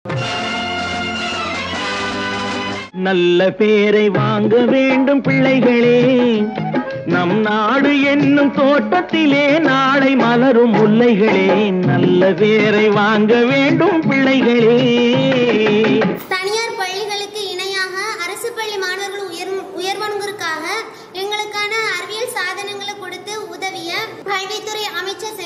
நல்ல பேரை வாங்க வேண்டும் பிள்ளைகளே, நம் நாடு என்னும் தோட்டத்திலே நாளை மலரும் முல்லைகளே. நல்ல பேரை வாங்க வேண்டும் பிள்ளைகளே. தனியார் பள்ளிகளுக்கு இணையாக அரசு பள்ளி மாணவர்கள் உயர்வதற்காக எங்களுக்கான அறிவியல் சாதனங்களை கொடுத்து உதவிய கல்வித்துறை அமைச்சர்